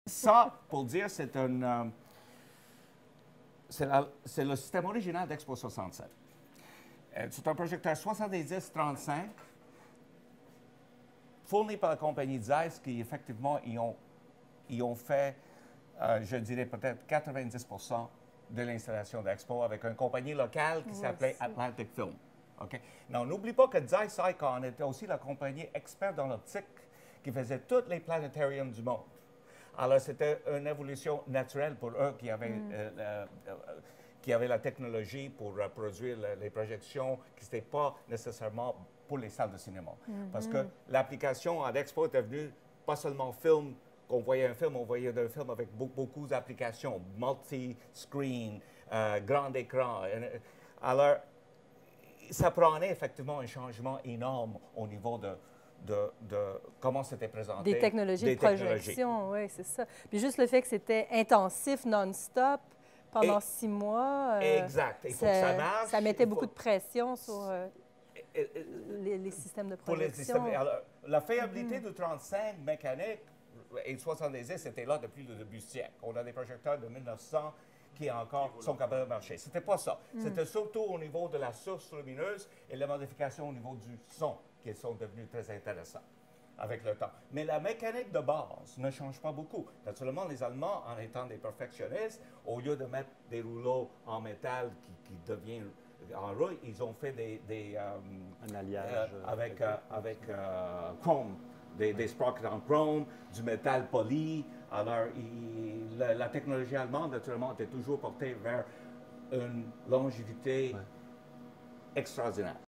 Ça, pour dire, c'est un... c'est le système original d'Expo 67. C'est un projecteur 70-35 fourni par la compagnie Zeiss qui, effectivement, ils ont fait, je dirais, peut-être 90% de l'installation d'Expo avec une compagnie locale qui s'appelait Atlantic Film. Okay? Non, n'oublie pas que Zeiss Ikon était aussi la compagnie experte dans l'optique qui faisait tous les planétariums du monde. Alors, c'était une évolution naturelle pour eux qui avaient la technologie pour produire les projections qui n'étaient pas nécessairement pour les salles de cinéma. Parce que l'application à l'Expo est devenue pas seulement film, qu'on voyait un film, on voyait un film avec beaucoup d'applications, multi-screen, grand écran. Alors, ça prenait effectivement un changement énorme au niveau de comment c'était présenté. Des technologies de projection, oui, c'est ça. Puis juste le fait que c'était intensif, non-stop, pendant 6 mois. Exact. Il faut que ça marche. Ça mettait beaucoup de pression sur les systèmes de projection. Alors, la fiabilité du 35 mécanique et du 70, c'était là depuis le début du siècle. On a des projecteurs de 1900 qui encore sont capables de marcher. C'était pas ça. C'était surtout au niveau de la source lumineuse et la modification au niveau du son qui sont devenus très intéressants avec le temps. Mais la mécanique de base ne change pas beaucoup. Naturellement, les Allemands, en étant des perfectionnistes, au lieu de mettre des rouleaux en métal qui deviennent en rouille, ils ont fait un alliage avec chrome, des sprockets en chrome, du métal poli. Alors, la technologie allemande, naturellement, était toujours portée vers une longévité extraordinaire.